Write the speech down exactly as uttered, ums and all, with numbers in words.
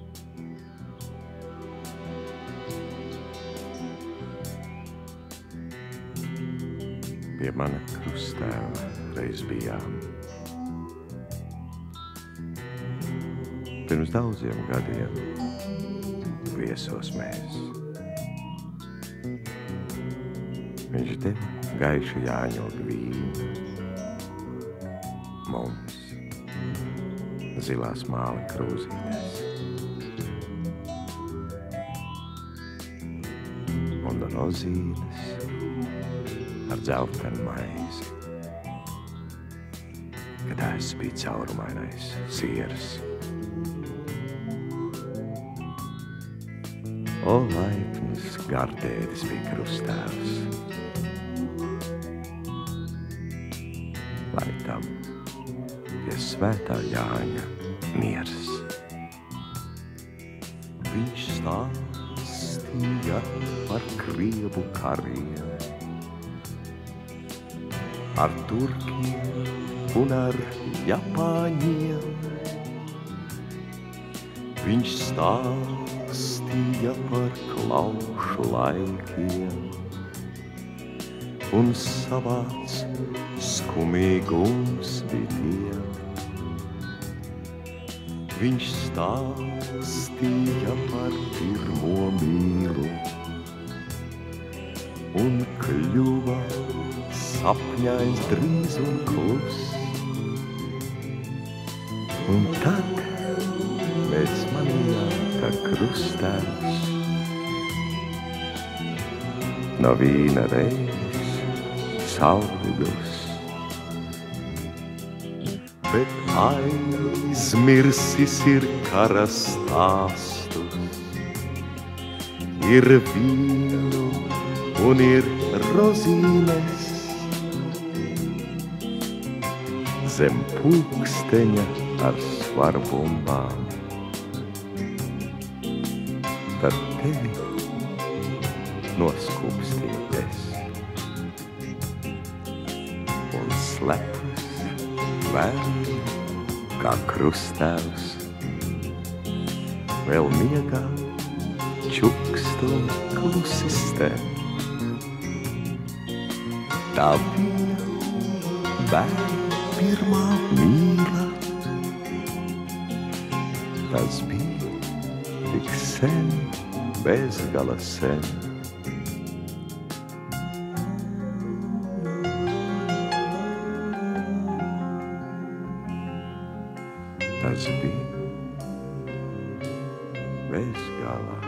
Pie mana krustēva reiz bijām. Pirms daudziem gadiem viesos mēs. Viņš deva gaišu jāņog vīnu, mums zilās māla krūzītēs. Un rozīnes ar dzeltenu maizi, kad ēs bija caurumainais sieras. O laipns gardētis bija krustēvs, lai tam pie svētā Jāņa miers. Viņš stāstīja par krievu kariem, ar turkiem un ar japāņiem. Viņš stāstīja par klaušu laikiem un savāds skumīgums bitiem. Viņš stāstīja par pirmo mīlu un kļuva sapņains drīz un klus. Un tad mēs manījām, ka krustēvs no vīna reiz saulidus, bet aizmirsis ir kara stāstus, ir vīnu un ir rozīnes. Zem pulksteņa ar svarbumbām, tad tevi noskūpstīties un slepus vēl kā krustēvs vēl miegā čukst un klusi stem. Tā bija bērna pirmā mīla, tas bija tik sen, bezgala sen. Tas bija bezgala